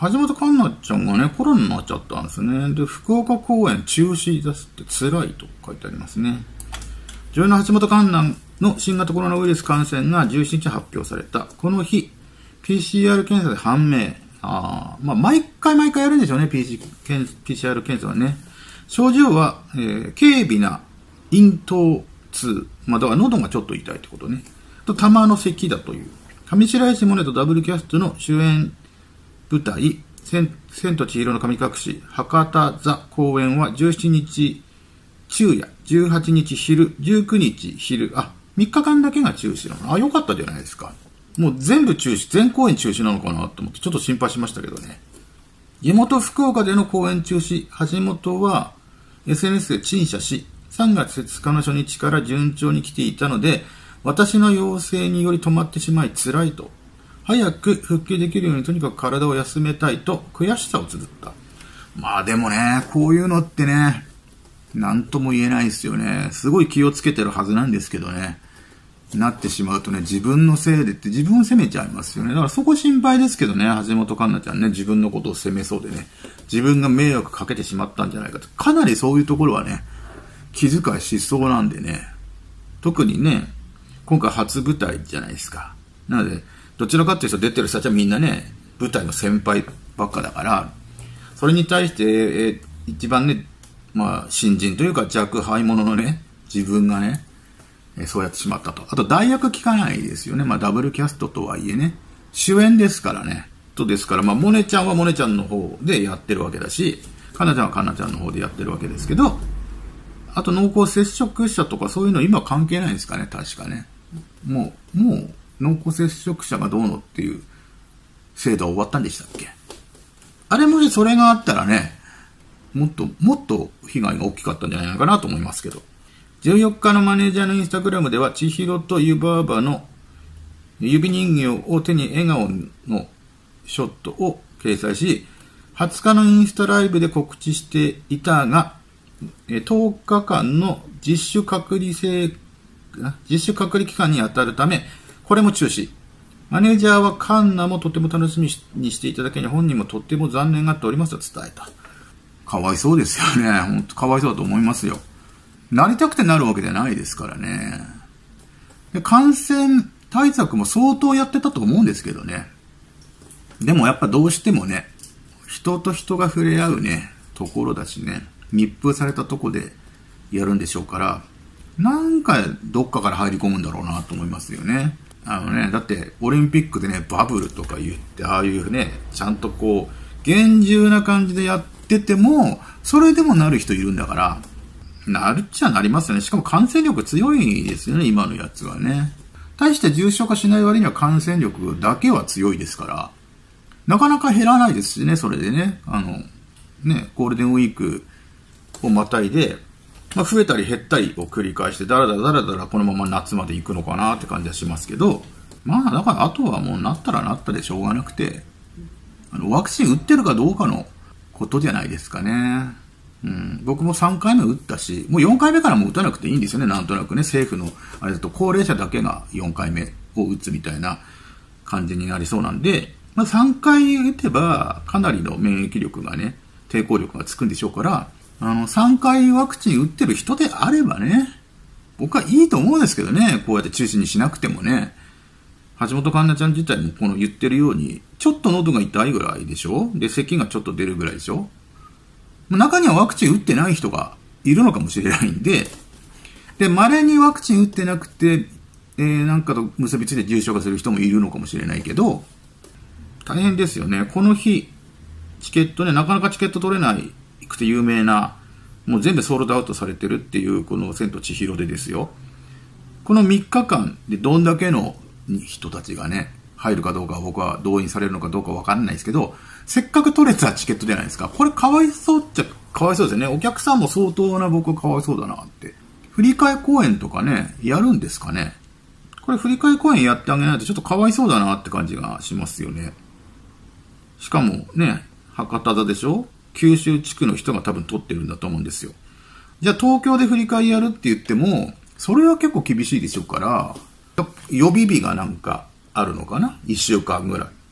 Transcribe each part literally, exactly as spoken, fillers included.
橋本環奈ちゃんがね、コロナになっちゃったんですね。で、福岡公演中止ですって辛いと書いてありますね。女優の橋本環奈の新型コロナウイルス感染がじゅうしちにち発表された。この日、ピーシーアール 検査で判明。あまあ、毎回毎回やるんでしょうね、ピーシーアール 検査はね。症状は、えー、軽微な咽頭痛。まあ、だから喉がちょっと痛いってことね。と、玉の咳だという。上白石萌音とダブルキャストの主演舞台、千と千尋の神隠し、博多座公演はじゅうしちにち昼夜、じゅうはちにち昼、じゅうくにち昼、あ、みっかかんだけが中止なの。あ、よかったじゃないですか。もう全部中止、全公演中止なのかなと思ってちょっと心配しましたけどね。地元福岡での公演中止、橋本は エスエヌエス で陳謝し、さんがつふつかの初日から順調に来ていたので、私の要請により止まってしまい辛いと。早く復帰できるようにとにかく体を休めたいと悔しさを綴った。まあでもね、こういうのってね、なんとも言えないですよね。すごい気をつけてるはずなんですけどね。なってしまうとね、自分のせいでって自分を責めちゃいますよね。だからそこ心配ですけどね、橋本環奈ちゃんね、自分のことを責めそうでね、自分が迷惑かけてしまったんじゃないかと。かなりそういうところはね、気遣いしそうなんでね。特にね、今回初舞台じゃないですか。なので、どちらかっていうと出てる人たちはみんなね、舞台の先輩ばっかだから、それに対して、えー、一番ね、まあ、新人というか若輩者のね、自分がね、えー、そうやってしまったと。あと、代役聞かないですよね。まあ、ダブルキャストとはいえね、主演ですからね。とですから、まあ、モネちゃんはモネちゃんの方でやってるわけだし、カナちゃんはカナちゃんの方でやってるわけですけど、あと濃厚接触者とかそういうの今関係ないですかね、確かね。もう、もう、濃厚接触者がどうのっていう制度は終わったんでしたっけ？あれもしそれがあったらね、もっと、もっと被害が大きかったんじゃないかなと思いますけど。じゅうよっかのマネージャーのインスタグラムでは、千尋と湯婆婆の指人形を手に笑顔のショットを掲載し、はつかのインスタライブで告知していたが、とおかかんの自主隔離制、自主隔離期間に当たるため、これも中止。マネージャーはカンナもとても楽しみにしていただけに本人もとっても残念がっておりますと伝えた。かわいそうですよね。本当かわいそうだと思いますよ。なりたくてなるわけじゃないですからね。で、感染対策も相当やってたと思うんですけどね。でもやっぱどうしてもね、人と人が触れ合うね、ところだしね、密封されたとこでやるんでしょうから、なんかどっかから入り込むんだろうなと思いますよね。あのね、だってオリンピックでね、バブルとか言って、ああいうね、ちゃんとこう、厳重な感じでやってても、それでもなる人いるんだから、なるっちゃなりますよね。しかも感染力強いですよね、今のやつはね。対して重症化しない割には感染力だけは強いですから、なかなか減らないですしね、それでね。あの、ね、ゴールデンウィークをまたいで、まあ、増えたり減ったりを繰り返して、だらだらだらだらこのまま夏まで行くのかなって感じはしますけど、まあだからあとはもうなったらなったでしょうがなくて、あのワクチン打ってるかどうかのことじゃないですかね。うん、僕もさんかいめ打ったし、もうよんかいめからも打たなくていいんですよね、なんとなくね。政府のあれだと高齢者だけがよんかいめを打つみたいな感じになりそうなんで、まあ、さんかい打てばかなりの免疫力がね、抵抗力がつくんでしょうから、あの、さんかいワクチン打ってる人であればね、僕はいいと思うんですけどね、こうやって中止にしなくてもね。橋本環奈ちゃん自体もこの言ってるように、ちょっと喉が痛いぐらいでしょ？で、咳がちょっと出るぐらいでしょ？中にはワクチン打ってない人がいるのかもしれないんで、で、稀にワクチン打ってなくて、えー、なんかと結びついて重症化する人もいるのかもしれないけど、大変ですよね。この日、チケットね、なかなかチケット取れないくて有名な、もう全部ソールドアウトされてるっていう、この千と千尋でですよ。このみっかかんでどんだけの人たちがね、入るかどうか僕は動員されるのかどうかわかんないですけど、せっかく取れたチケットじゃないですか。これかわいそうっちゃかわいそうですよね。お客さんも相当な僕はかわいそうだなって。振り替え公演とかね、やるんですかね。これ振り替え公演やってあげないとちょっとかわいそうだなって感じがしますよね。しかもね、博多座でしょ？九州地区の人が多分取ってるんだと思うんですよ。じゃあ東京で振り替えやるって言っても、それは結構厳しいでしょうから、予備日がなんかあるのかな？いっしゅうかんぐらい。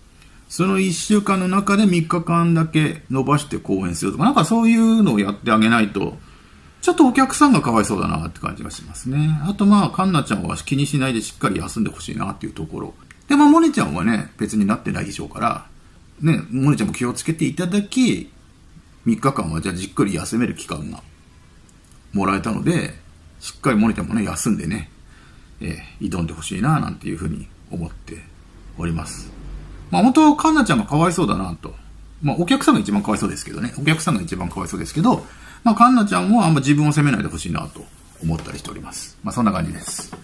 そのいっしゅうかんの中でみっかかんだけ伸ばして公演するとか、なんかそういうのをやってあげないと、ちょっとお客さんがかわいそうだなって感じがしますね。あとまあ、カンナちゃんは気にしないでしっかり休んでほしいなっていうところ。で、まあ、モネちゃんはね、別になってないでしょうから、ね、モネちゃんも気をつけていただき、みっかかんはじゃあじっくり休める期間がもらえたので、しっかりモネちゃんもね、休んでね、えー、挑んでほしいななんていうふうに思っております。まあ本当、カンナちゃんがかわいそうだなと。まあお客さんが一番かわいそうですけどね。お客さんが一番かわいそうですけど、まあカンナちゃんもあんま自分を責めないでほしいなと思ったりしております。まあそんな感じです。